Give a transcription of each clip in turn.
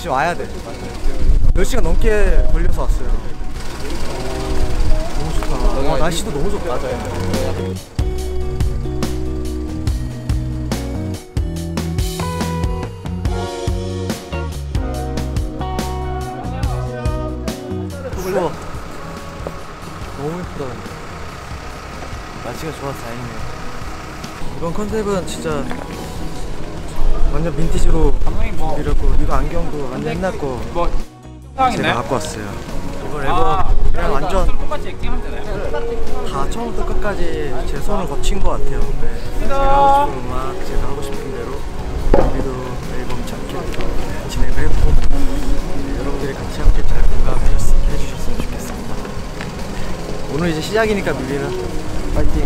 역시 와야 돼. 몇 시간 넘게 걸려서 왔어요. 너무 좋다. 날씨도 너무 좋다. 맞아요. 추워. 너무 예쁘다. 날씨가 좋아서 다행이네요. 이번 컨셉은 진짜 완전 빈티지로 준비를 했고, 이거 안경도 완전 옛날 거 제가 갖고 왔어요. 이번 앨범 그냥 완전 다 처음부터 끝까지 제 손을 거친 것 같아요. 네. 제가 하고 싶은 음악, 제가 하고 싶은 대로 우리도 앨범 작게 진행을 했고, 네, 여러분들이 같이 함께 잘 공감해 주셨으면 좋겠습니다. 오늘 이제 시작이니까 뮤비는 파이팅!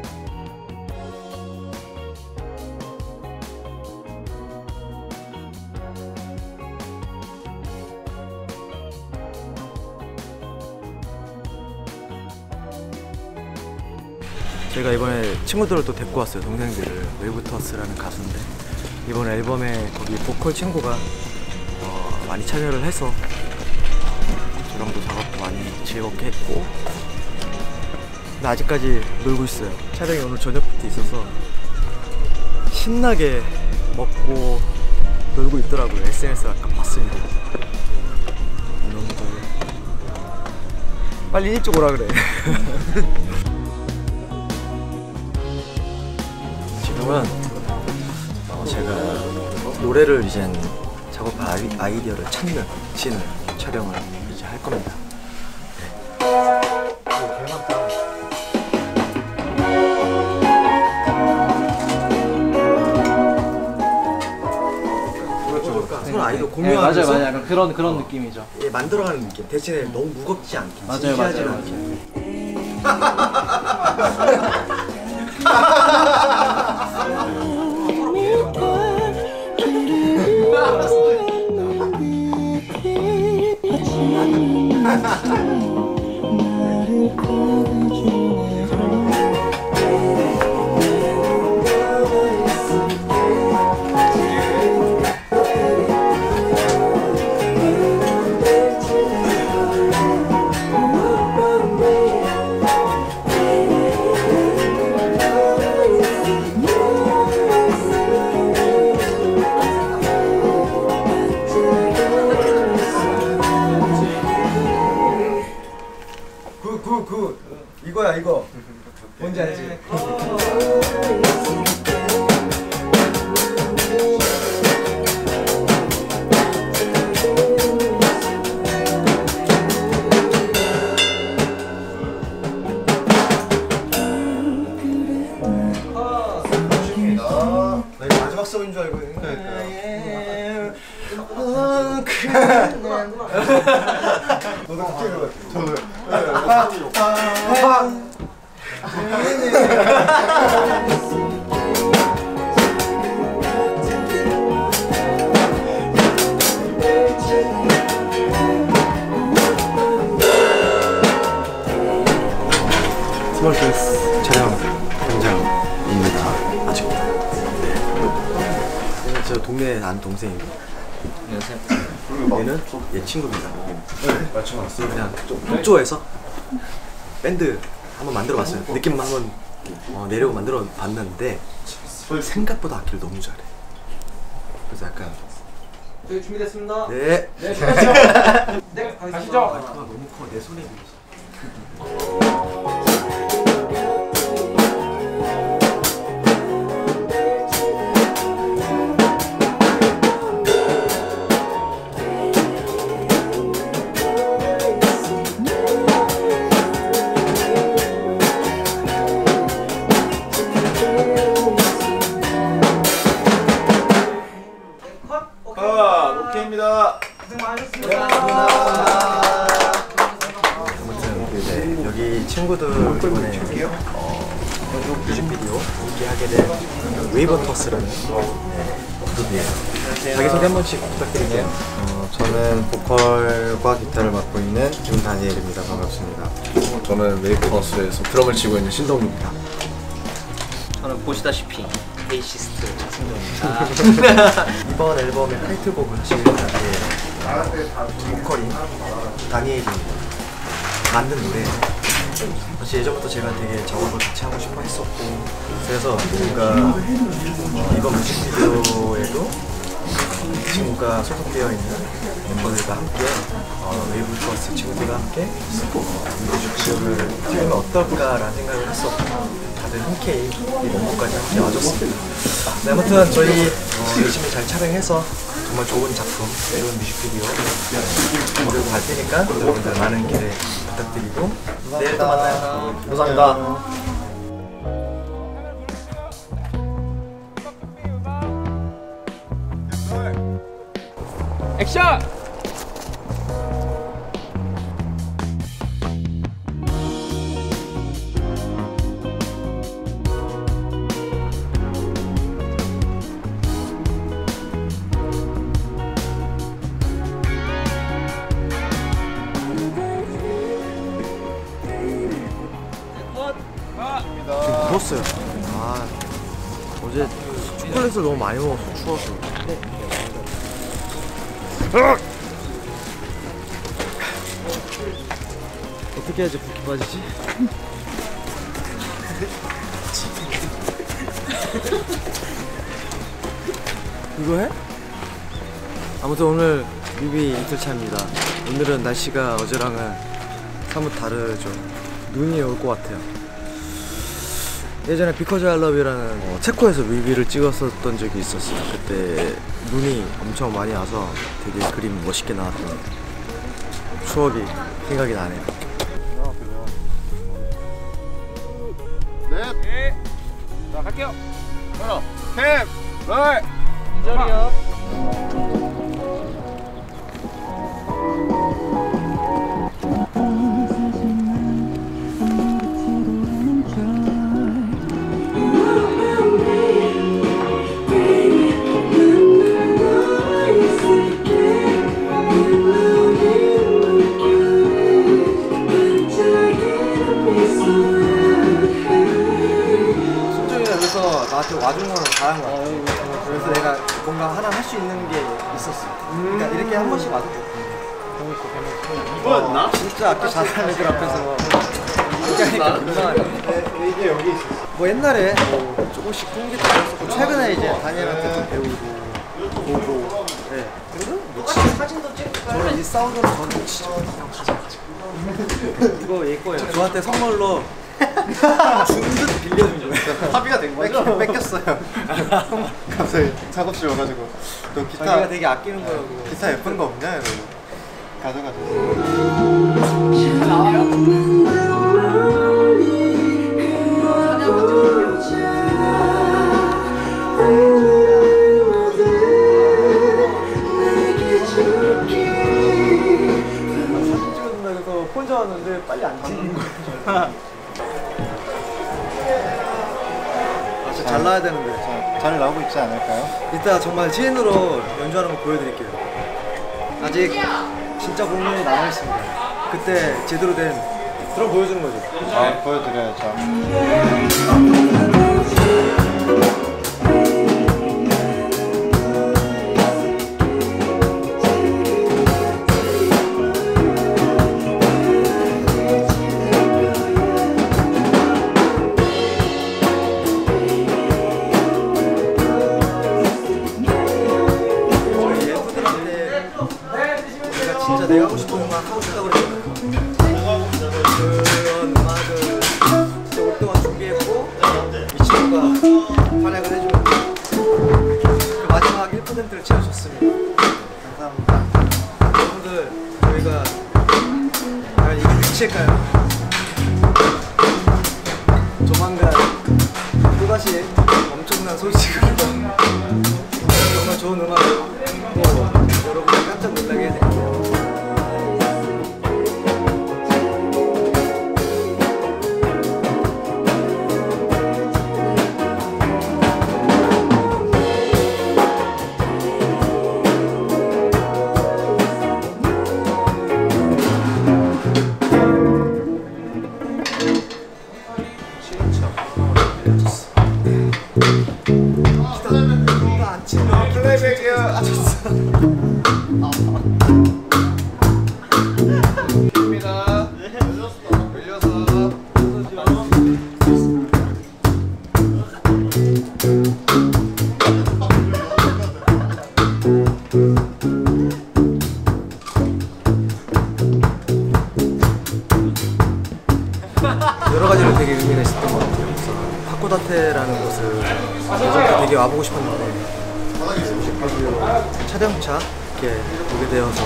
제가 이번에 친구들을 또 데리고 왔어요. 동생들을. 웨이브터스라는 가수인데 이번 앨범에 거기 보컬 친구가 많이 참여를 해서 저랑도 작업도 많이 즐겁게 했고, 근데 아직까지 놀고 있어요. 촬영이 오늘 저녁부터 있어서 신나게 먹고 놀고 있더라고요. SNS 아까 봤습니다. 이놈들 빨리 일찍 오라 그래. 지금은 제가 노래를 이젠 작업할 아이디어를 찾는 씬을 촬영을 이제 할 겁니다. 서로 아이디어 공유하면서. 맞아요, 약간 그런 느낌이죠. 예, 만들어가는 느낌. 대신에 너무 무겁지 않게. 맞아요. 이거야 이거. 뭔지 알지? 나 이거 마지막 수업인 줄 알고 했는데. 너도 갑자기 그거 같아. 저도. 스몰 댄스 촬영 현장입니다. 아직도. 네. 저 동네 안 동생이고. 안녕하세요. 얘는 얘 친구입니다. 네, 맞춤 왔어요. 그냥 좀 협조해서 밴드 한번 만들어봤어요. 느낌만 한번 내려고 만들어봤는데 생각보다 악기를 너무 잘해. 그래서 약간. 저희 준비됐습니다. 네. 네, 가시죠. 네, 가시죠. 마이크가 너무 커. 내 손에 비해서. 오케이입니다. 고생 많으셨습니다. 아무튼 이제 여기 친구들 이번에 뮤직비디오 공개하게 된 웨이버터스라는 그룹이에요. 자기소개 한 번씩 부탁드릴게요. 저는 보컬과 기타를 맡고 있는 김다니엘입니다. 반갑습니다. 저는 웨이브터스에서 드럼을 치고 있는 신동입니다. 저는 보시다시피 베이시스트 차승정입니다. 이번 앨범의 타이틀곡은 지금 보컬인 다니엘입니다. 만든 노래. 사실 예전부터 제가 되게 작업을 같이 하고 싶어 했었고, 그래서 뭔가 이번 뮤직비디오에도 친구가 소속되어 있는 멤버들과 함께 웨이브 트러스트 친구들과 함께 뮤직비디오를 찍으면 어떨까라는 생각을 했었고, 다들 흔쾌히 이 원고까지 함께 와줬습니다. 네, 아무튼 저희 열심히 잘 촬영해서 정말 좋은 작품, 좋은 뮤직비디오 그리고 갈 테니까 여러분들 많은 기대 부탁드리고 내일 또 만나요. 감사합니다. 액션! 지금 부었어요. 아, 어제 초콜릿을 너무 많이 먹어서 추워서. 어떻게 해야지 붓기 빠지지? 이거 해? 아무튼 오늘 뮤비 이틀차입니다. 오늘은 날씨가 어제랑은 사뭇 다르죠. 눈이 올 것 같아요. 예전에 비커즈 아이 러브유라는 체코에서 뮤비를 찍었었던 적이 있었어요. 그때 눈이 엄청 많이 와서 되게 그림 멋있게 나왔던 추억이 생각이 나네요. 네. 자, 갈게요. 하나, 캡, 롤. 이절이요. 그래서 나한테 와준 거는 잘한 거야. 그래서 내가 뭔가 하나 할 수 있는 게 있었어. 그러니까 이렇게 한 번씩 와줘. 이거였나? 진짜 악기 잘하는 애들 앞에서 얘기하니까 민망하네. 이게 여기 있었어. 뭐 옛날에 뭐 조금씩 공개도 했었고, 최근에 이제 다니엘한테 좀 배우고 보고. 네. 그리고 뭐 사진도 찍고. 저는 이 사운드는 저는 진짜 그냥 가자. 이거 얘 거예요. 저한테 선물로 준 듯 빌려준 거예요. 합의가 된 거죠? 뺏겼어요. 갑자기 작업실 와가지고 너 기타 자기가 되게 아끼는 거라고. 기타 예쁜 거 없냐? 이러고 가져가지고. 사진 찍어준다 해서 혼자 왔는데 빨리 안 찍는 거예요. 진짜 잘 나와야 되는데. 잘 나오고 있지 않을까요? 이따 정말 진으로 연주하는 거 보여드릴게요. 아직 진짜 공연이 남아있습니다. 그때 제대로 된 드럼 보여주는 거죠. 아, 보여드려야죠. 저희 멤버들한테 우리가 진짜 내가 하고 싶은 음악 하고 싶다고 그랬잖아요. 그런 음악을 진짜 오랫동안 준비했고 이 친구가 활약을 해주고 그 마지막 1%를 채워줬습니다. 감사합니다. 여러분들, 저희가 과연 이게 끝일까요? 조만간 또다시 엄청난 소식을 정말 좋은 음악으로 또 여러분들 깜짝 놀라게 해드릴게요. 플레이백이야. 입니다. 열려서. 여러 가지로 되게 의미가 있었던 것 같아요. 그래서 하코다테라는 곳을 예전부터 되게 와보고 싶었는데 촬영차 이렇게 보게 되어서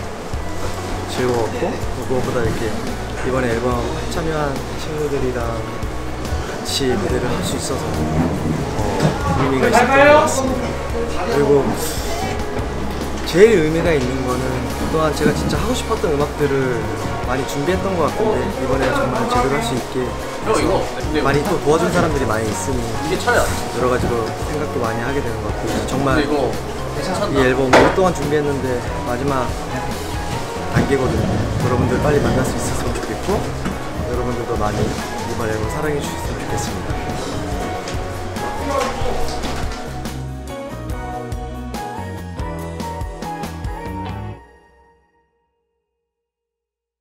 즐거웠고 무엇보다 이렇게 이번에 앨범 참여한 친구들이랑 같이 무대를 할 수 있어서 의미가 있었던 것 같습니다. 그리고 제일 의미가 있는 거는 그동안 제가 진짜 하고 싶었던 음악들을 많이 준비했던 것 같은데 이번에 정말 제대로 할 수 있게 해서 많이 또 도와준 사람들이 많이 있으니 여러 가지로 생각도 많이 하게 되는 것 같고 정말 이 앨범 오랫동안 준비했는데 마지막 단계거든요. 여러분들 빨리 만날 수 있었으면 좋겠고 여러분들도 많이 이번 앨범 사랑해 주셨으면 좋겠습니다.